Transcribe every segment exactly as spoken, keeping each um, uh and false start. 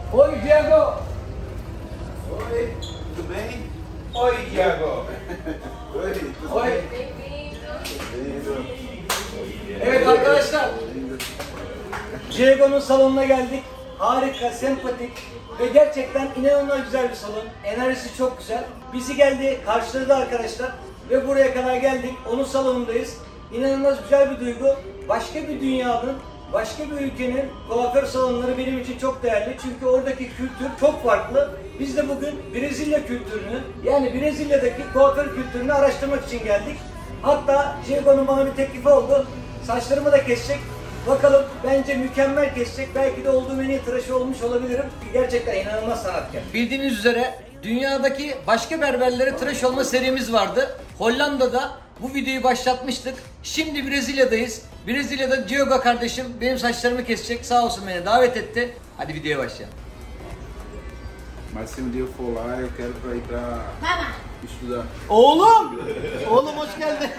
Oi, Diego. Oi, tudo bem? Oi, Diego. Oi, tudo Oi. bem? Bem-vindo. Evet arkadaşlar, Diego'nun salonuna geldik. Harika, sempatik ve gerçekten inanılmaz güzel bir salon. Enerjisi çok güzel. Bizi geldi, karşıladı arkadaşlar ve buraya kadar geldik. Onun salonundayız. İnanılmaz güzel bir duygu. Başka bir dünyanın, başka bir ülkenin kuaför salonları benim için çok değerli. Çünkü oradaki kültür çok farklı. Biz de bugün Brezilya kültürünü, yani Brezilya'daki kuaför kültürünü araştırmak için geldik. Hatta Diego'nun bana bir teklifi oldu. Saçlarımı da kesecek. Bakalım, bence mükemmel kesecek. Belki de olduğum en iyi tıraşı olmuş olabilirim. Gerçekten inanılmaz sanatkar. Bildiğiniz üzere dünyadaki başka berberlere tıraş olma serimiz vardı. Hollanda'da bu videoyu başlatmıştık. Şimdi Brezilya'dayız. Brezilya'da Diego kardeşim benim saçlarımı kesecek. Sağ olsun beni davet etti. Hadi videoya başlayalım. Mas se um dia eu for lá, eu quero pra ir pra estudar. Oğlum! Oğlum hoş geldin.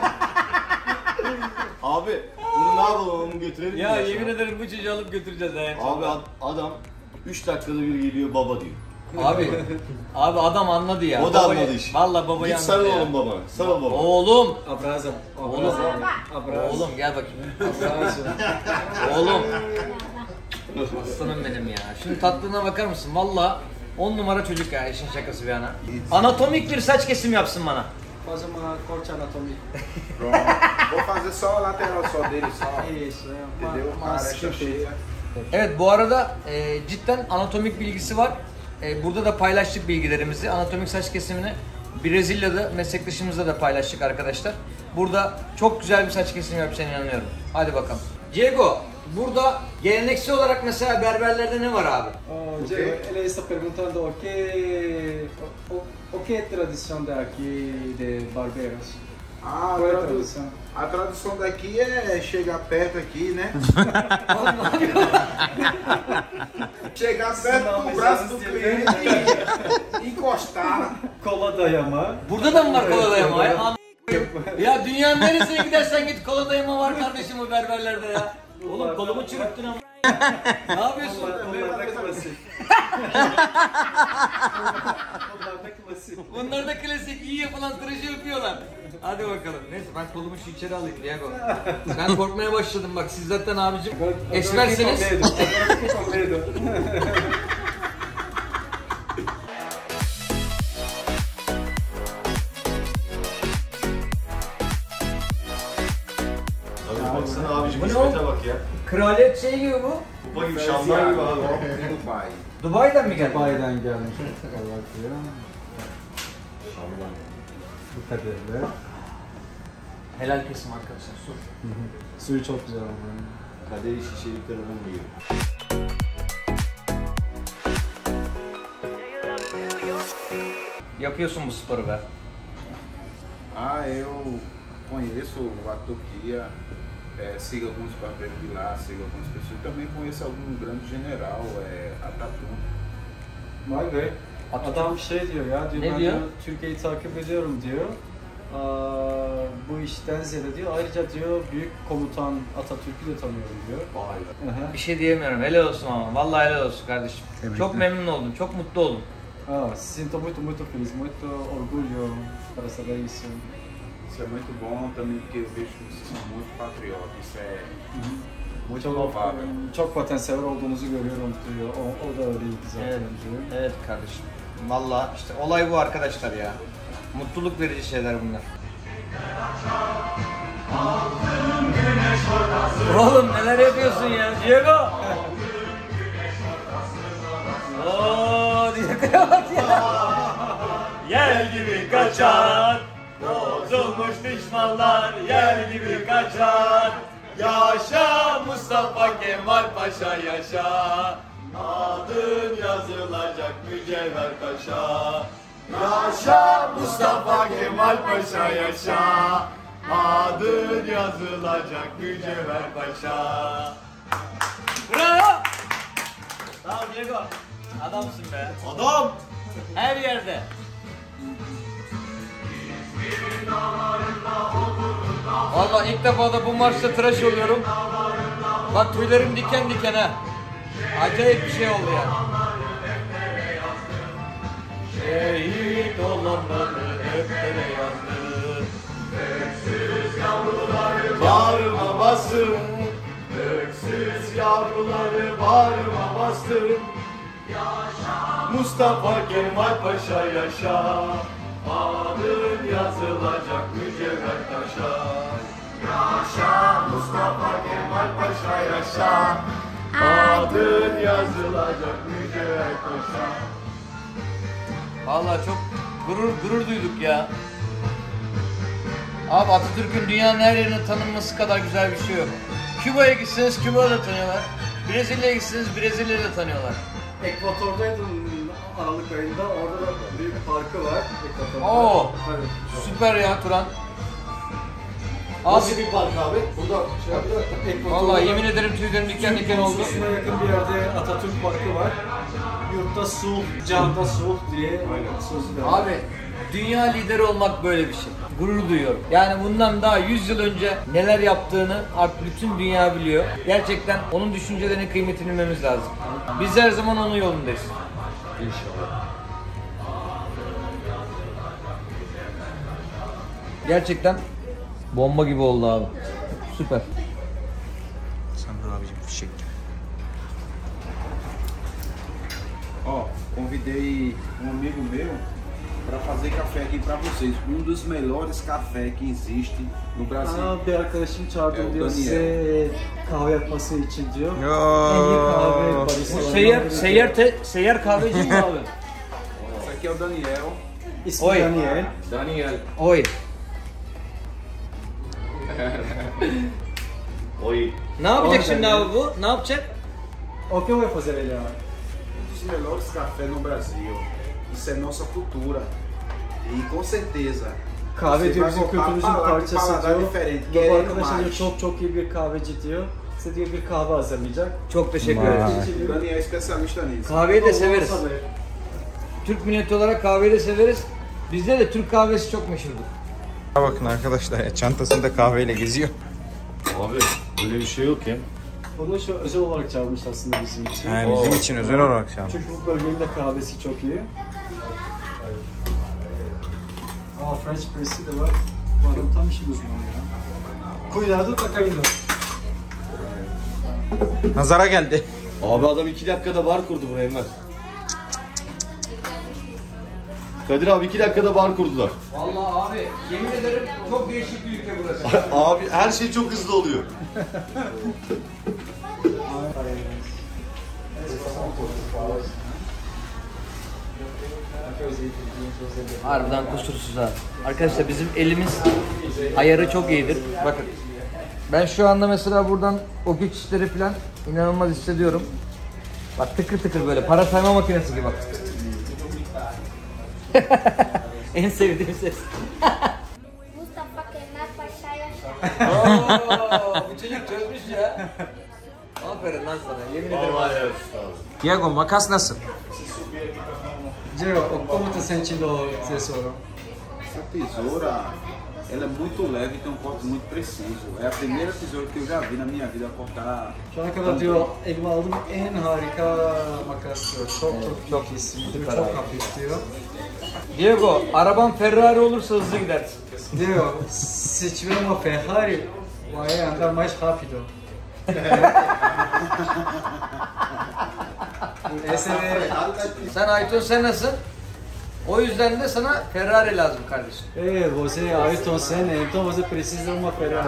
Abi bunu ne yapalım, onu götürelim Ya mi yemin aşağı? ederim bu çocuğu alıp götüreceğiz ha. Abi ad- adam üç dakikada bir geliyor baba diyor. Abi, abi adam anladı ya. O da Babayı- anladı işi. Vallahi babayı Git anladı sarıl ya. oğlum baba. Sarıl baba. Oğlum. Abraço. Oğlum. Abraço. Oğlum gel bakayım. Abraço. Oğlum. Aslanım benim ya. Şimdi tatlılığına bakar mısın? Vallahi on numara çocuk ya, işin şakası bir yana. Anatomik bir saç kesim yapsın bana. Faz uma corte anatômica. Pronto. Vou fazer só a lateral só dele, só. Isso, é uma, Entendeu? uma A arecha escultura. cheia. Evet, bu arada e, cidden anatomik bilgisi var. E, burada da paylaştık bilgilerimizi. Anatomik saç kesimini Brezilya'da meslektaşımızla da paylaştık arkadaşlar. Burada çok güzel bir saç kesimi yapacağına inanıyorum. Hadi bakalım. Diego, burada geleneksel olarak mesela berberlerde ne var abi? Oh, Diego, ele está perguntando o que o, o, o que é tradição daqui de barbeiros? Ah, a, Qual é a tradu- tradução? a tradução daqui é chegar perto aqui, né? Chegar perto Não, do mas braço eu do não sei. cliente e encostar. Kola dayama. Burada da mı var kola dayama? Ya, am- ya dünyanın neresine gidersen git kola dayama var kardeşim bu berberlerde ya. Oğlum kolumu çürüttün ama. Ne yapıyorsun? Bunlar da klasik. Bunlar da klasik. Bunlar da klasik, iyi yapılan tıraşı yapıyorlar. Hadi bakalım. Neyse ben kolumu şu içeri alayım Diego. Ben korkmaya başladım bak, siz zaten abicim ekspersiniz. Agora fiquei com medo. Abi baksana abicim, Bu ne hizmete oğlum? bak ya. Kraliyet şey gibi bu. Baba gibi, şamlar gibi abi. Dubai. Dubai'den mi geldin? Dubai'den gelmiş. Evet ya. Bu kadarıyla. Helal kesim arkadaşlar, su. Suyu çok güzel ama. Kaderi şişelikleri bulmuyor. Yapıyorsun bu sporu be. Ah, eu conheço a Turquia, é, sigo alguns barbeiros de lá, sigo algumas pessoas. Também conheço algum grande general, é, Atatürk. Vay be. Adam şey diyor ya, diyor, Ne ben diyor? diyor, Türkiye'yi takip ediyorum diyor. Aa, bu işten ziyade diyor, ayrıca diyor büyük komutan Atatürk'ü de tanıyorum diyor. Vay be. Aha. Bir şey diyemiyorum. Helal olsun ama. Vallahi helal olsun kardeşim. Çok memnun oldum. Çok mutlu oldum. Ah, sinto muito, muito feliz, muito orgulho para saber isso. Isso é muito bom também, porque eu vejo que vocês são muito patriotas. Isso é muito Çok, louvável. çok vatansever olduğunuzu görüyorum diyor. O, o da öyleydi zaten Evet, diyor. evet kardeşim. Vallahi işte olay bu arkadaşlar ya. Mutluluk verici şeyler bunlar. Oğlum neler yapıyorsun ya Diego? Ooo Diego'ya bak ya. Yer gibi kaçar, bozulmuş düşmanlar yer gibi kaçar. Yaşa Mustafa Kemal Paşa yaşa. Adın yazılacak mücevher taşa. Yaşa Mustafa Kemal Paşa yaşa. Adın yazılacak mücevher paşa. Bravo! Tamam Diego. Adamsın be. Adam! Her yerde. Vallahi ilk defa da bu maçta tıraş oluyorum. Bak tüylerim diken diken ha. Acayip bir şey oldu ya. Şehit olanları hep yandı. Öksüz yavruları bağrıma bastım. Öksüz yavruları bağrıma bastım. Yaşa Mustafa Kemal Paşa yaşa. Adın yazılacak mücevher taşa. Yaşa Mustafa Kemal Paşa yaşa. Adın yazılacak mücevher taşa. Vallahi çok gurur gurur duyduk ya. Abi Atatürk'ün dünyanın her yerine tanınması kadar güzel bir şey yok. Küba'ya gitseniz Küba'da da tanıyorlar. Brezilya'ya gitseniz Brezilya'da da tanıyorlar. Ekvator'daydım Aralık ayında. Orada da büyük bir parkı var. Ekvator'da. Oo. Evet. Süper ya Turan. Nasıl Abi bir park abi? Burada şey yapıyor. Ekvator'da vallahi yemin ederim tüylerim diken diken oldu. Konsolosluğuna yakın bir yerde Atatürk Parkı var. Yurtta sulh, canda sulh diye sözü var. Abi dünya lideri olmak böyle bir şey. Gurur duyuyorum. Yani bundan daha yüz yıl önce neler yaptığını artık bütün dünya biliyor. Gerçekten onun düşüncelerinin kıymetini bilmemiz lazım. Biz her zaman onun yolundayız. İnşallah. Gerçekten bomba gibi oldu abi. Süper. Ó, convidei um amigo meu para fazer café aqui para vocês. Um dos melhores cafés que existe no Brasil. Aa, bir arkadaşım çağırdım Evet, diyor Daniel. size kahve yapması için diyor. En iyi kahve Bu baristalarından seyyar, biri seyyar, te, seyyar kahveci mi abi? Esse aqui é o Daniel. İsmi Oy. Daniel. Daniel. Oy. Oy. Ne yapacak Oy şimdi Daniel. abi bu? Ne yapacak? O que vai fazer ele? Um dos melhores cafés no Brasil. Isso é nossa cultura. E com certeza Kahve você diyor vai bizim voltar a kültürümüzün falar com parçası paladar diyor. diferente. Bu Querendo arkadaş diyor mais. çok çok iyi bir kahveci diyor. Size diyor bir kahve hazırlayacak. Çok teşekkür ederiz. O Daniel é especialista nisso. Kahveyi de severiz. Olsa be. Türk milleti olarak kahveyi de severiz. Bizde de Türk kahvesi çok meşhurdur. Bakın arkadaşlar ya, çantasında kahveyle geziyor. Abi öyle bir şey yok ya. Onu şu özel olarak çağırmış aslında bizim için. Yani bizim için özel olarak şu an. Çünkü bu bölgenin de kahvesi çok iyi. Aa, French press'i de var. Bu adam tam işin uzmanı ya. Cuidado tá caindo. Nazara geldi. Abi adam iki dakikada bar kurdu buraya hemen. Kadir abi iki dakikada bar kurdular. Vallahi abi yemin ederim çok değişik bir ülke burası. Abi her şey çok hızlı oluyor. Harbiden kusursuz abi. Arkadaşlar bizim elimiz ayarı çok iyidir. Bakın. Ben şu anda mesela buradan o güç işleri falan inanılmaz hissediyorum. Bak tıkır tıkır böyle para sayma makinesi gibi bak. En sevdiğim ses. Mustafa Kemal Paşa yaşa. Oo, bu çocuk çözmüş ya. Aferin lan sana. Yemin ederim. Diego makas nasıl? Diego, como tá sentindo tesouro? Essa tesoura, ela é muito leve e tem um corte muito preciso. É a primeira tesoura que eu já vi na minha vida cortar. Şu ana kadar diyor elime aldığım en harika makas diyor. Çok çok çok iyisi. Diyor, çok hafif diyor. Diego, araban Ferrari olursa hızlı gidersin. Diyor, se tiver uma Ferrari, vai andar mais rápido. Esse é... Sen Aytun sen nasıl? O yüzden de sana Ferrari lazım kardeşim. É, você é Ayrton Senna, então você precisa de uma Ferrari.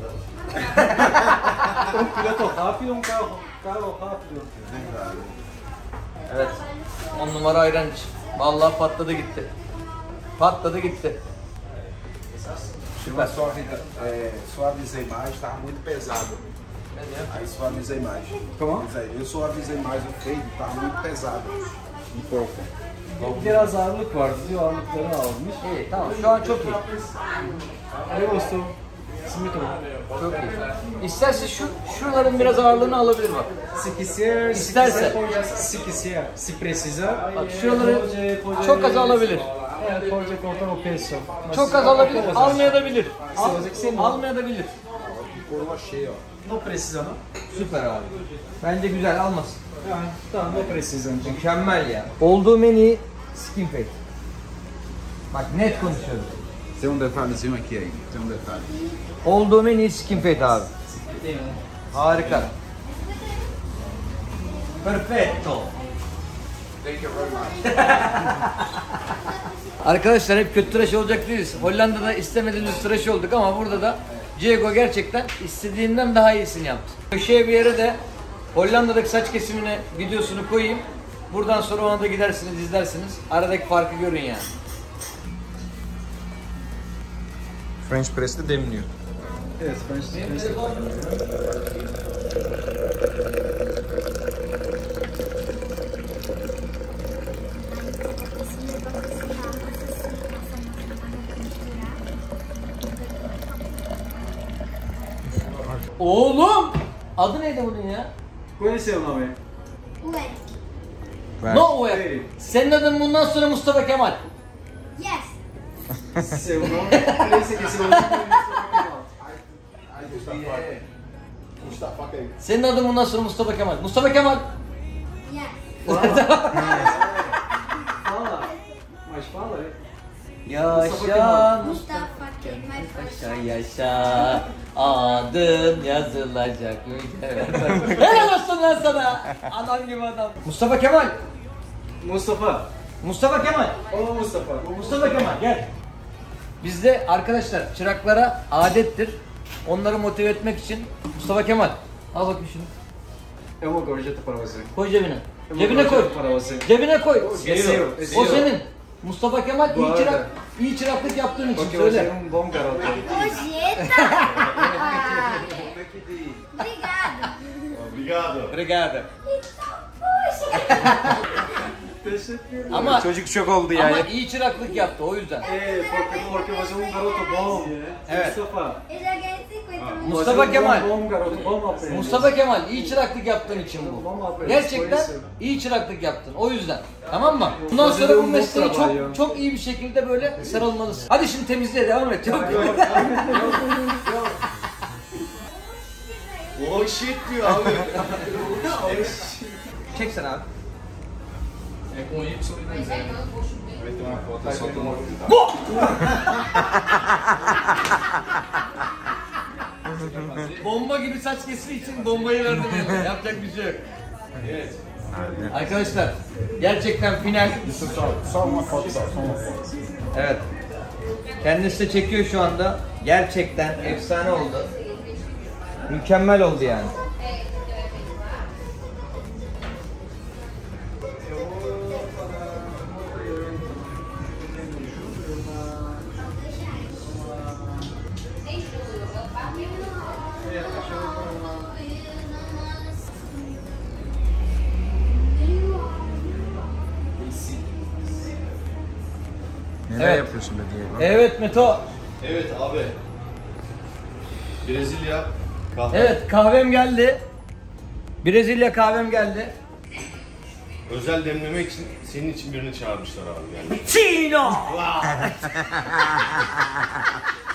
Um piloto rápido, um carro, carro rápido. Evet. On numara ayrancı. Vallahi patladı gitti. Patladı gitti. Chama suaviza, é, suavizei mais, estava muito pesado. Aí suavizei mais. Como? Mas aí, eu suavizei mais o freio, estava muito pesado. Um pouco. Biraz ağırlık vardı diyor, ağırlıkları almış. İyi tamam şu an çok iyi. Ne gostou? Muito bom. Çok iyi. İsterse şu şuraların biraz ağırlığını alabilir bak. Se quiser, se İsterse. quiser, pode, se quiser, se precisar, Bak şuraları pode, pode, çok az alabilir. É, pode cortar o peso. Mas Çok az alabilir, poucas almayabilir. Al, Al- que almayabilir. Coroa cheia, ó. Não precisa não. Süper abi. Bence güzel almasın. Ah, tá, não precisa. Então. Mükemmel ya. Olduğum en iyi skin fade. Bak net konuşuyorum. Tem um detalhezinho aqui aí, tem um detalhe. Olduğum en iyi skin fade abi. Harika. Perfetto. Thank you very much. Arkadaşlar hep kötü tıraş olacak değiliz. Hollanda'da istemediğimiz tıraş olduk ama burada da Diego gerçekten istediğinden daha iyisini yaptı. Köşeye bir yere de Hollanda'daki saç kesimine videosunu koyayım. Buradan sonra ona da gidersiniz, izlersiniz. Aradaki farkı görün yani. French press'te demliyor. Evet, ben işte. Oğlum! Adı neydi bunun ya? Qual é seu nome? Ué. No way. Hey. Senin adın bundan sonra Mustafa Kemal. Yes. Seu nome? Esse aqui, seu nome é Mustafa Kemal. Senin adın bundan sonra Mustafa Kemal. Mustafa Kemal. Yes. Fala. Mas fala, é? Yaşa Mustafa Kemal Yaşa Paşa. yaşa adın yazılacak mücevher. Helal olsun lan sana. Adam gibi adam. Mustafa Kemal. Mustafa. Mustafa Kemal. Ô, Mustafa. Mustafa Kemal gel. Bizde arkadaşlar çıraklara adettir. Onları motive etmek için Mustafa Kemal. Al bakayım şunu. É uma gorjeta para você. Koy cebine. É uma Cebine koy. gorjeta para você. Cebine koy. Esqueceu, O esqueceu. senin. Mustafa Kemal iyi Guarda. çırak, iyi çıraklık yaptığın için Porque você söyle. é um bom garoto. Gorjeta. Obrigado. Obrigado. Obrigado. Poxa. Teşekkür Ama Çocuk çok oldu ama yani. iyi çıraklık yaptı o yüzden. É, porque, porque você é um garoto bom. Evet. Mustafa. Eu já ganhei cinquenta mil. Mustafa Você é um Kemal. Bom, bom garoto, bom aprendiz. Mustafa Kemal iyi çıraklık yaptığın için bu. Gerçekten iyi çıraklık yaptın o yüzden. Tamam mı? Bundan sonra bu mesleği çok çok iyi bir şekilde böyle sarılmalısın. Hadi şimdi temizliğe devam et. Çok Oh shit diyor abi. Çek sen abi. Vai ter uma foto só do novo. Bomba gibi saç kesimi için bombayı verdim eline. Yapacak bir şey yok. Arkadaşlar gerçekten final. Só uma foto, só, só uma foto. Evet. Kendisi de çekiyor şu anda. Gerçekten efsane oldu. Mükemmel oldu yani. Neler Evet. yapıyorsun be Diego? Evet Meto. Evet abi. Brezilya kahve. Evet kahvem geldi. Brezilya kahvem geldi. Özel demlemek için senin için birini çağırmışlar abi yani. Chino.